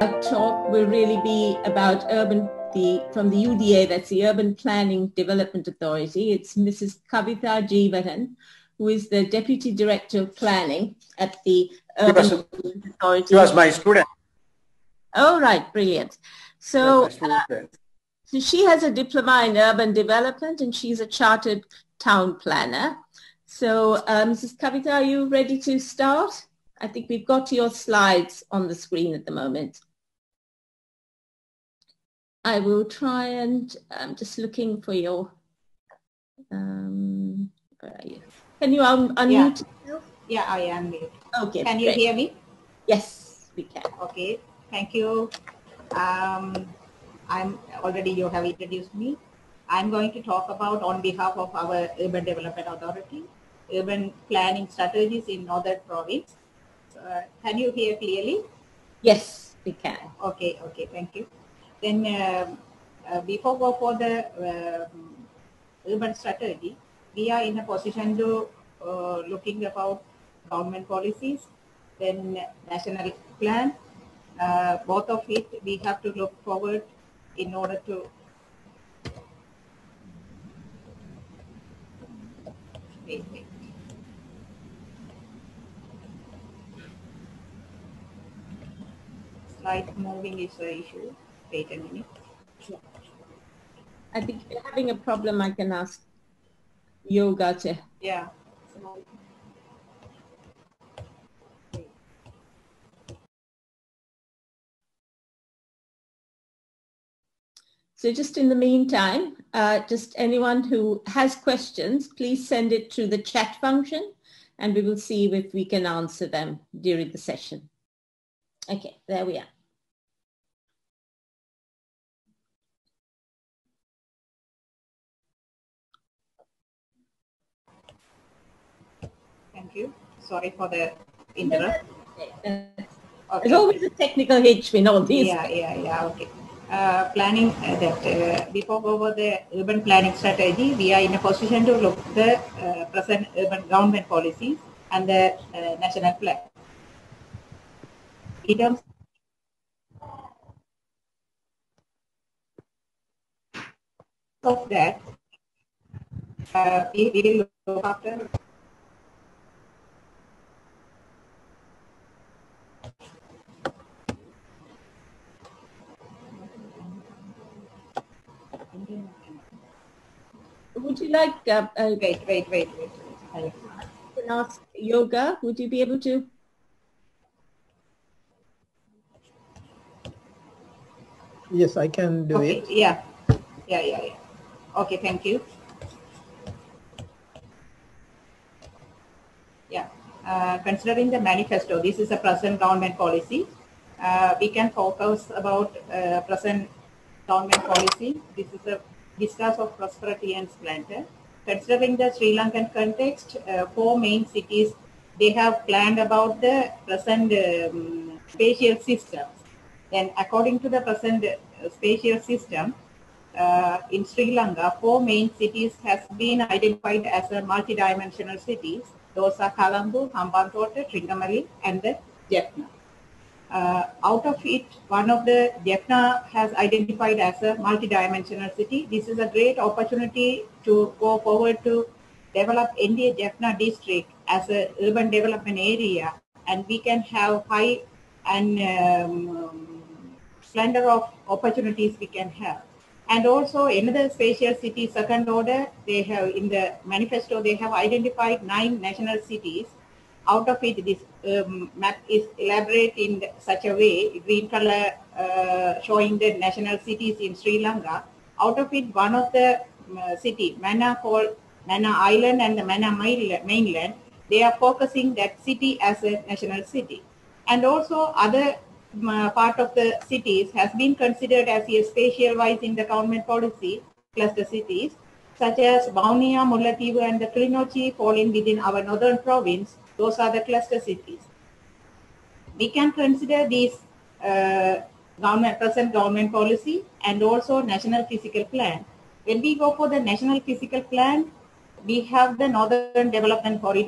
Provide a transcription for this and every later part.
talk will really be about from the UDA, that's the Urban Planning Development Authority. It's Mrs. Kavitha Jeevanan, who is the Deputy Director of Planning at the Urban Development Authority. She was my student. Oh, right, brilliant. So, so she has a diploma in urban development and she's a chartered town planner. So, Mrs. Kavitha, are you ready to start? I think we've got your slides on the screen at the moment. I will try and I'm just looking for your, where are you? Can you unmute yourself? Yeah, I am mute. Okay. Can you hear me? Yes, we can. Okay, thank you. You have introduced me. I'm going to talk about on behalf of our Urban Development Authority, urban planning strategies in Northern Province. Can you hear clearly? Yes, we can. Okay, thank you. Then before go for the urban strategy, we are in a position to looking about government policies, then national plan. Both of it we have to look forward in order to wait. Slide moving is the issue. Wait a minute. I think if you're having a problem, I can ask Yoga to. Yeah. So just in the meantime, just anyone who has questions, please send it through the chat function and we will see if we can answer them during the session. Okay, there we are. Thank you. Sorry for the interrupt. Okay. There's always a technical hitch in all these. Yeah. Okay. Planning before over the urban planning strategy, we are in a position to look the present urban government policies and the national plan. In terms of that, we will look after Would you like, wait. I can ask Yoga, would you be able to? Yes, I can do it. Yeah. Okay, thank you. Yeah, considering the manifesto, this is a present government policy. We can focus about present government policy. This is a discuss of prosperity and splendor. Considering the Sri Lankan context, 4 main cities, they have planned about the present spatial systems. Then according to the present spatial system, in Sri Lanka, 4 main cities has been identified as a multidimensional cities. Those are Colombo, Hambantota, Trincomalee, and the Jaffna. Out of it, one of the Jaffna has identified as a multidimensional city. This is a great opportunity to go forward to develop India Jaffna district as an urban development area, and we can have high and splendor of opportunities we can have. And also another spatial city, second order, they have in the manifesto, they have identified 9 national cities. Out of it, this map is elaborate in such a way, green color showing the national cities in Sri Lanka. Out of it, one of the city, Mannar Island and the Mannar mainland, they are focusing that city as a national city. And also other part of the cities has been considered as a spatial wise in the government policy, cluster cities, such as Vaunia, Mullaitivu and the Kilinochchi falling within our northern province. Those are the cluster cities. We can consider these present government policy and also national physical plan. When we go for the national physical plan, we have the Northern Development Corridor,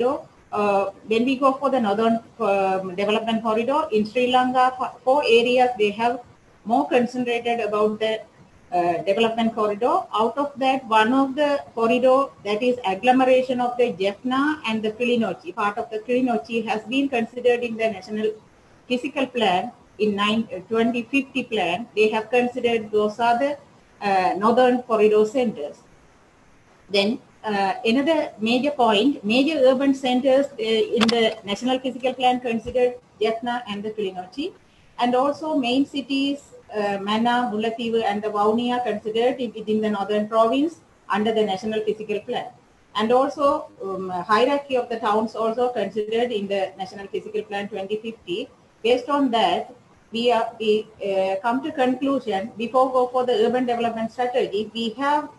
when we go for the northern development corridor in Sri Lanka, 4 areas they have more concentrated about the development corridor. Out of that, one of the corridor, that is agglomeration of the Jaffna and the Kilinochchi, part of the Kilinochchi has been considered in the National Physical Plan in 2050 plan. They have considered those are the northern corridor centers. Then another major point, major urban centers in the National Physical Plan considered Jaffna and the Kilinochchi, and also main cities Mana, Mullaitivu and the Vavuniya considered within the northern province under the National Physical Plan. And also hierarchy of the towns also considered in the National Physical Plan 2050. Based on that, we come to conclusion, before go for the urban development strategy, we have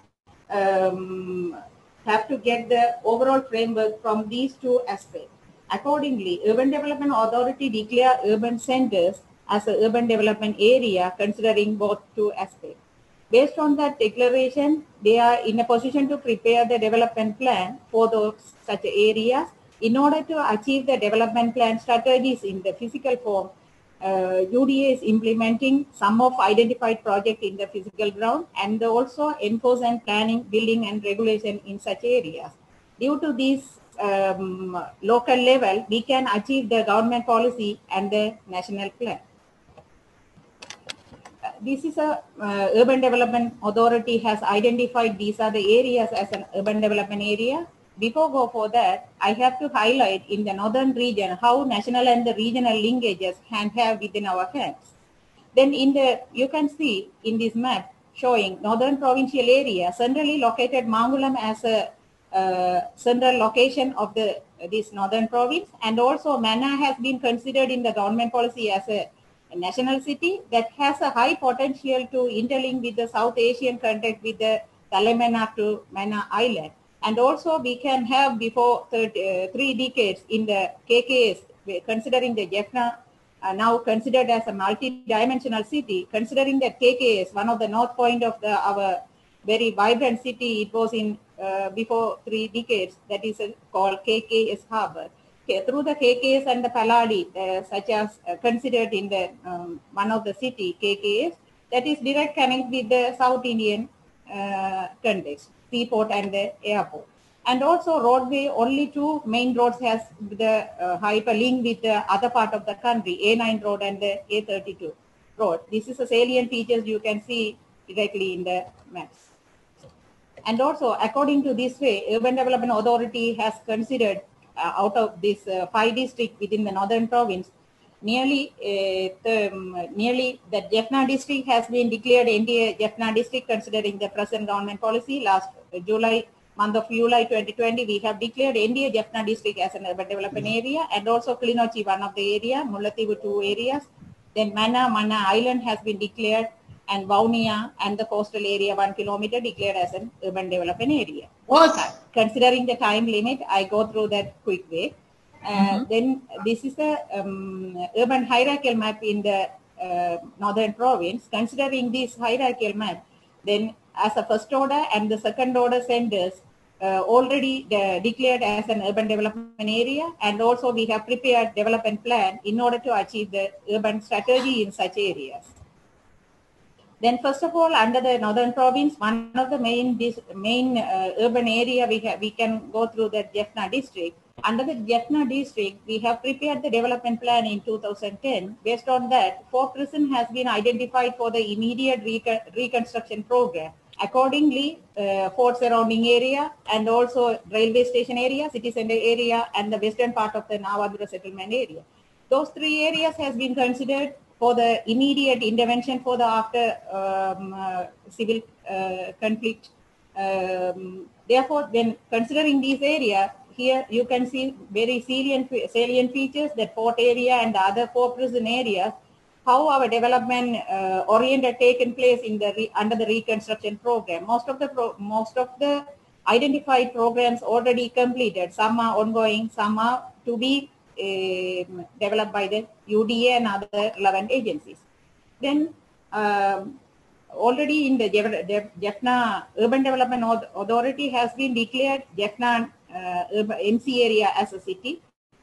to get the overall framework from these 2 aspects. Accordingly, Urban Development Authority declare urban centers as an urban development area considering both 2 aspects. Based on that declaration, they are in a position to prepare the development plan for those such areas. In order to achieve the development plan strategies in the physical form, UDA is implementing some of identified projects in the physical ground and also enforce and planning, building and regulation in such areas. Due to this local level, we can achieve the government policy and the national plan. This is a Urban Development Authority has identified these are the areas as an urban development area. Before go for that, I have to highlight in the northern region how national and the regional linkages can have within our hands. Then you can see in this map showing northern provincial area, centrally located Mangulam as a central location of this northern province, and also Mana has been considered in the government policy as a national city that has a high potential to interlink with the South Asian context with the Talemana to Mana Island. And also we can have before 3 decades in the KKS, considering the Jaffna now considered as a multi-dimensional city, considering that KKS, one of the north point of our very vibrant city, it was in before 3 decades, that is called KKS Harbour. Through the KKS and the Paladi, such as considered in the one of the city, KKS, that is direct connect with the South Indian context, seaport and the airport. And also roadway, only 2 main roads has the hyperlink with the other part of the country, A9 road and the A32 road. This is a salient features you can see directly in the maps. And also according to this way, Urban Development Authority has considered out of this 5 districts within the northern province, nearly the Jaffna district has been declared NDA Jaffna district considering the present government policy. Last month of July 2020, we have declared NDA Jaffna district as an urban development area, and also Kilinochchi, one of the area, Mullaitivu 2 areas. Then Mana Island has been declared, and Vavuniya and the coastal area 1 kilometer declared as an urban development area. Considering the time limit, I go through that quick way. Then this is the urban hierarchical map in the northern province. Considering this hierarchical map, then as a first order and the second order centers already declared as an urban development area, and also we have prepared development plan in order to achieve the urban strategy in such areas. Then first of all, under the northern province, one of the main urban area we can go through the Jaffna district. Under the Jaffna district, we have prepared the development plan in 2010. Based on that, 4 prisons has been identified for the immediate reconstruction program. Accordingly, fort surrounding area and also railway station area, city center area, and the western part of the Navadura settlement area. Those 3 areas has been considered for the immediate intervention for the after civil conflict. Therefore, when considering these areas, here you can see very salient features, that fort area and the other 4 prison areas, how our development oriented taken place in the under the reconstruction program. Most of the identified programs already completed. Some are ongoing, some are to be developed by the UDA and other relevant agencies. Then already in the Jaffna Urban Development Authority has been declared Jaffna MC area as a city.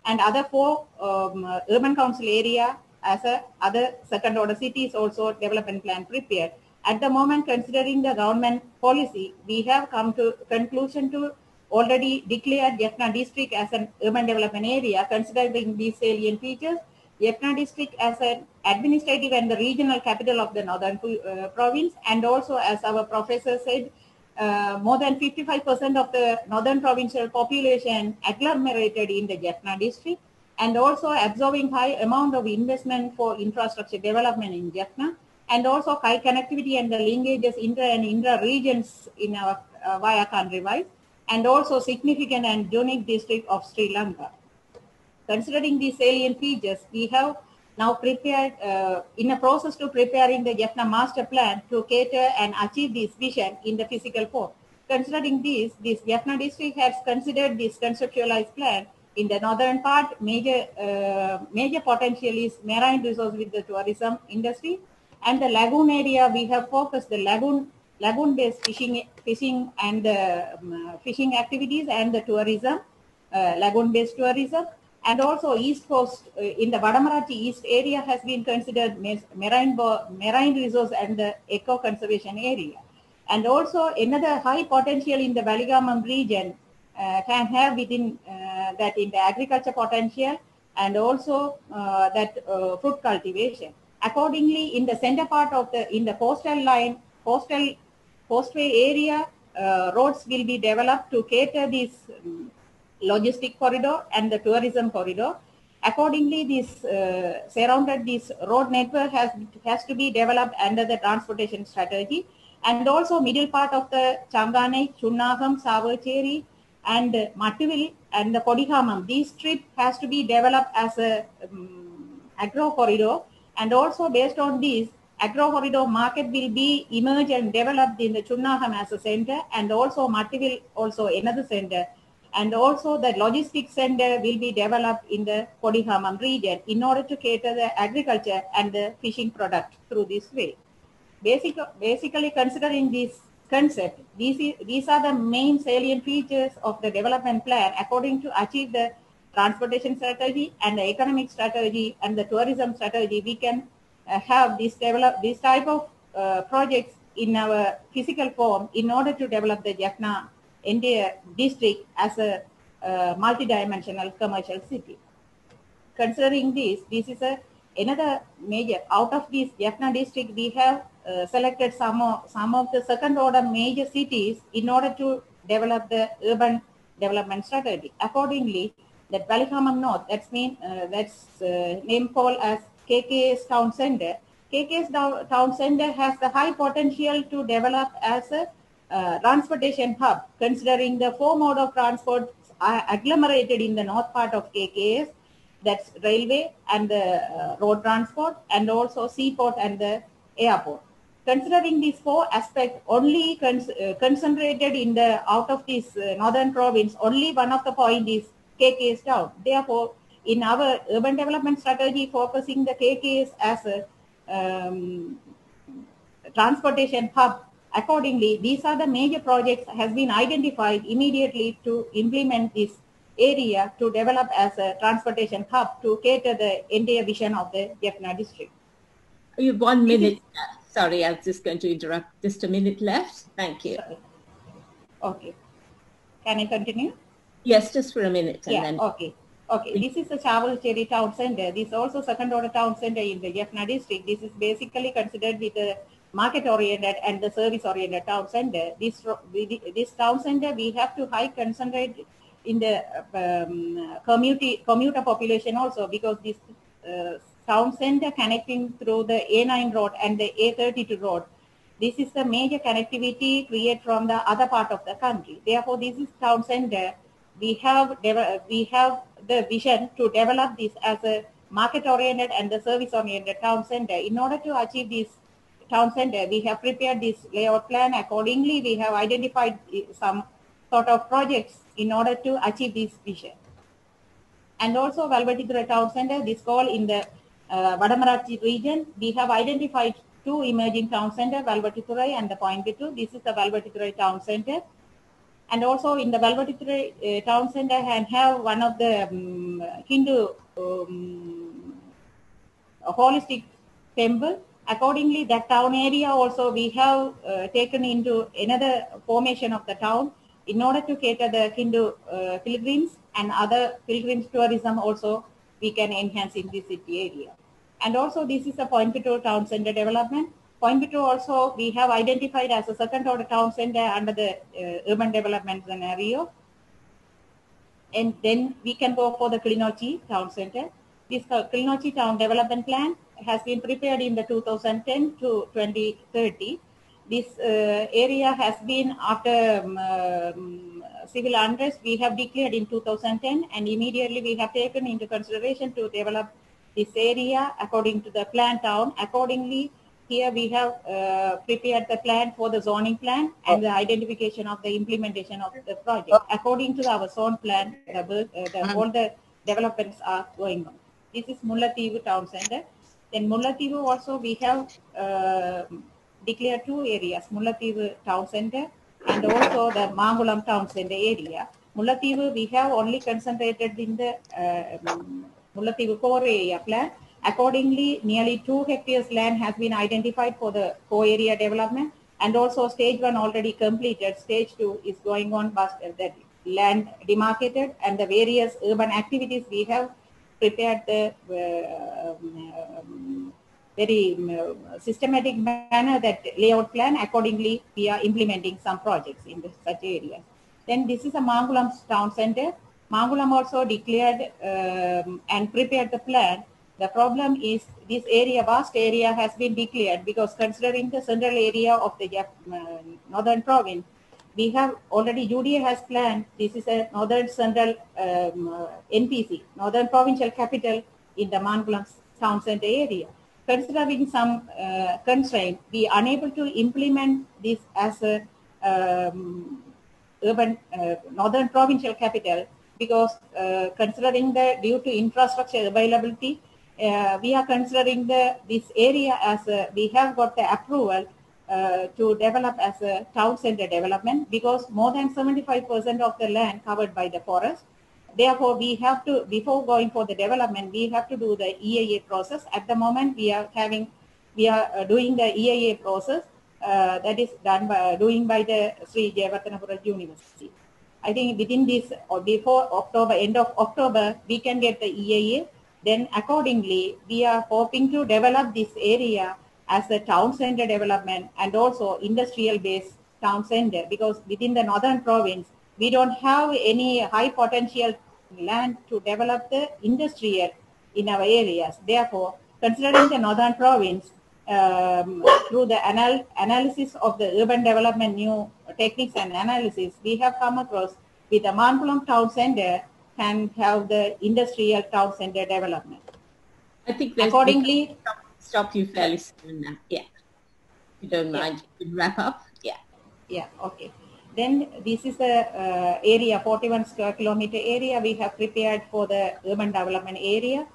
and other 4 urban council area as other second order cities also development plan prepared. At the moment, considering the government policy, we have come to conclusion to already declare Jaffna district as an urban development area. Considering these salient features, Jaffna district as an administrative and the regional capital of the northern province, and also as our professor said, more than 55% of the northern provincial population agglomerated in the Jaffna district, and also absorbing high amount of investment for infrastructure development in Jaffna, and also high connectivity and the linkages inter and intra-regions in our via country-wise, and also significant and unique district of Sri Lanka. Considering these salient features, we have now prepared, in a process to preparing the Jaffna master plan to cater and achieve this vision in the physical form. Considering this Jaffna district has considered this conceptualized plan. In the northern part, major potential is marine resource with the tourism industry, and the lagoon area we have focused the lagoon-based fishing and the fishing activities and the tourism, lagoon-based tourism. And also East Coast, in the Vadamarachi East area has been considered marine resource and the eco-conservation area. And also another high potential in the Valigamam region can have within that in the agriculture potential, and also that fruit cultivation. Accordingly, in the center part of in the coastal line, coastway area, roads will be developed to cater this logistic corridor and the tourism corridor. Accordingly, this road network has to be developed under the transportation strategy, and also middle part of the Changane, Chunnagam, Savacheri, and Mattivil and the Kodihamam. This strip has to be developed as a agro corridor, and also based on this agro corridor market will be emerged and developed in the Chunnagam as a center, and also Mattivil also another center. And also the logistics center will be developed in the Kodihamam region in order to cater the agriculture and the fishing product through this way. Basically considering this concept, these are the main salient features of the development plan according to achieve the transportation strategy and the economic strategy and the tourism strategy. We can have this type of projects in our physical form in order to develop the Jaffna India district as a multi-dimensional commercial city. Considering this is another major. Out of this Jaffna district, we have selected some of the second order major cities in order to develop the urban development strategy. Accordingly, that Valigamam North, that's name called as KKS Town Center. KKS Town Center has the high potential to develop as a transportation hub, considering the 4 mode of transport are agglomerated in the north part of KKS, that's railway and the road transport, and also seaport and the airport. Considering these 4 aspects, only concentrated in the out of this northern province, only one of the point is KKS town. Therefore, in our urban development strategy, focusing the KKS as a transportation hub. Accordingly, these are the major projects has been identified immediately to implement this area to develop as a transportation hub to cater the entire vision of the Jaffna district. You have 1 minute. Sorry, I was just going to interrupt. Just a minute left. Thank you. Sorry. Okay. Can I continue? Yes, just for a minute. And then... Okay. This is the Chavalcheri town center. This is also second order town center in the Jaffna district. This is basically considered with the market-oriented and the service-oriented town center. This town center, we have to high concentrate in the commuter population also, because this town center connecting through the A9 road and the A32 road. This is the major connectivity created from the other part of the country. Therefore, this is town center. We have the vision to develop this as a market-oriented and the service-oriented town center. In order to achieve this town center, we have prepared this layout plan. Accordingly, we have identified some sort of projects in order to achieve this vision. And also Valvatithura town center, this call in the Vadamarachi region, we have identified 2 emerging town centers, Valvatithurai and the Coimbatore. This is the Valvatithurai town center. And also in the Valvatitture town center and have one of the Hindu holistic temple. Accordingly, that town area also we have taken into another formation of the town in order to cater the Hindu pilgrims and other pilgrims tourism also we can enhance in this city area. And also this is a Coimbatore town center development. Coimbatore also we have identified as a second order town center under the urban development scenario. And then we can go for the Kilinochchi town center. This Kilinochchi town development plan has been prepared in the 2010 to 2030. This area has been after civil unrest we have declared in 2010, and immediately we have taken into consideration to develop this area according to the plan town. Accordingly, here we have prepared the plan for the zoning plan and the identification of the implementation of the project. According to our zone plan, all the developments are going on. This is Mullaitivu town center. Then Mullaitivu also we have declared two areas, Mullaitivu town center and also the Mangulam town center area. Mullaitivu we have only concentrated in the Mullaitivu core area plan. Accordingly, nearly 2 hectares land has been identified for the core area development, and also stage 1 already completed. Stage 2 is going on, but that land demarcated and the various urban activities we have prepared the very systematic manner that layout plan. Accordingly, we are implementing some projects in such areas. Then this is a Mangulam town center. Mangulam also declared and prepared the plan. The problem is this area, vast area has been declared because considering the central area of the northern province, we have already UDA has planned, this is a northern central NPC, Northern Provincial Capital in the Mangulam town center area. Considering some constraint, we are unable to implement this as a urban northern provincial capital because considering the due to infrastructure availability, we are considering this area as we have got the approval to develop as a town center development because more than 75% of the land covered by the forest. Therefore, we have to, before going for the development, we have to do the EIA process. At the moment, we are doing the EIA process that is done by the Sri Jayawardenepura University. I think within this or before October, end of October, we can get the EIA. Then accordingly, we are hoping to develop this area as a town center development and also industrial based town center because within the northern province, we don't have any high potential land to develop the industrial in our areas. Therefore, considering the northern province, through the analysis of the urban development new techniques and analysis, we have come across with the Mangulam town center can have the industrial town center development. I think accordingly stop you fairly soon now. Yeah, if you don't mind, you can wrap up. Yeah. Yeah. Okay. Then this is the area, 41 square kilometer area we have prepared for the urban development area.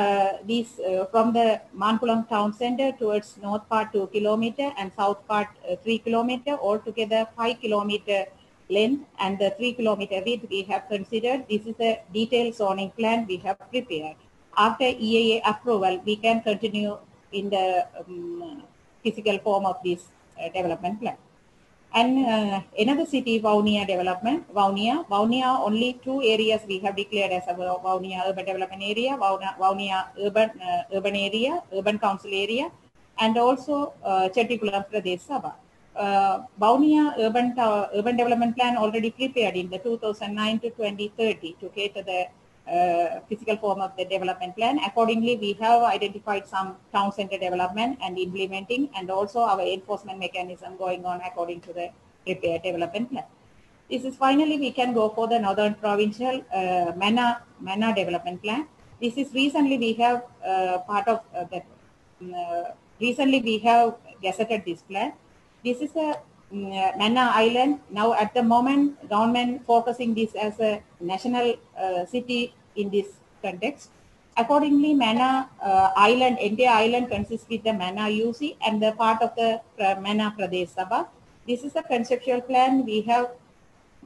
From the Mangulam town center towards north part 2 kilometer and south part 3 kilometer, altogether 5 kilometer length and the 3 kilometer width we have considered. This is a detailed zoning plan we have prepared. After EIA approval, we can continue in the physical form of this development plan. And another city, Vavuniya development. Vavuniya, only 2 areas we have declared as a Vavuniya urban development area, Vavuniya urban area, urban council area, and also Chettikulam Pradesh Sabha. Vavuniya urban development plan already prepared in the 2009 to 2030 to cater the physical form of the development plan. Accordingly, we have identified some town center development and implementing, and also our enforcement mechanism going on according to the prepared development plan. This is finally we can go for the Northern Provincial Manna development plan. This is recently we have part of that. Recently we have gazetted this plan. This is a Manna Island. Now at the moment, government focusing this as a national city in this context. Accordingly, Manna Island, entire island consists with the Manna UC and the part of the Manna Pradesh Sabha. This is a conceptual plan we have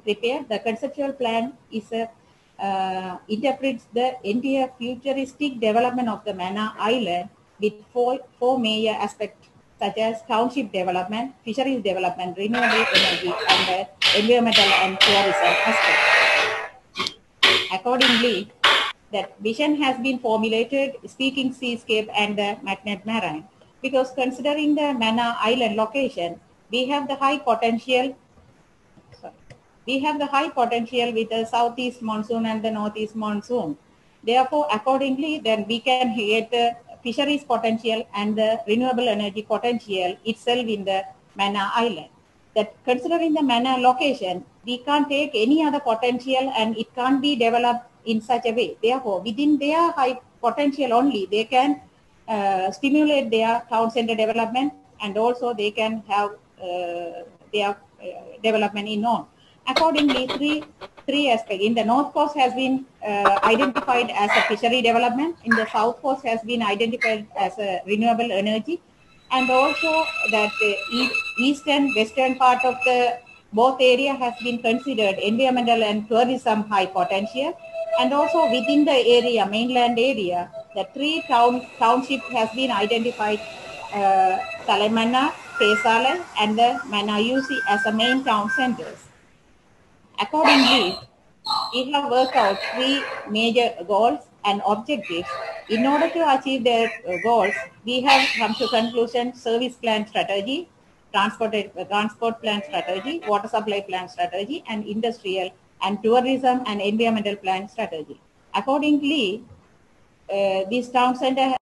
prepared. The conceptual plan is interprets the entire futuristic development of the Mannar Island with four major aspects such as township development, fisheries development, renewable energy, and the environmental and tourism aspects. Accordingly, that vision has been formulated speaking seascape and the magnet marine, because considering the Mannar Island location, we have the high potential. We have the high potential with the southeast monsoon and the northeast monsoon. Therefore, accordingly, then we can get the fisheries potential and the renewable energy potential itself in the Mannar Island. That considering the Mannar location, we can't take any other potential and it can't be developed in such a way. Therefore, within their high potential only, they can stimulate their town center development, and also they can have their development in on. Accordingly, three aspects. In the north coast has been identified as a fishery development. In the south coast has been identified as a renewable energy, and also that east and western part of the both area has been considered environmental and tourism high potential. And also within the area, mainland area, the three township has been identified, Salamanna, Pesale, and the Manayusi as the main town centers. Accordingly, we have worked out three major goals and objectives. In order to achieve their goals, we have come to conclusion: service plan strategy, transport plan strategy, water supply plan strategy, and industrial and tourism and environmental plan strategy. Accordingly, this town center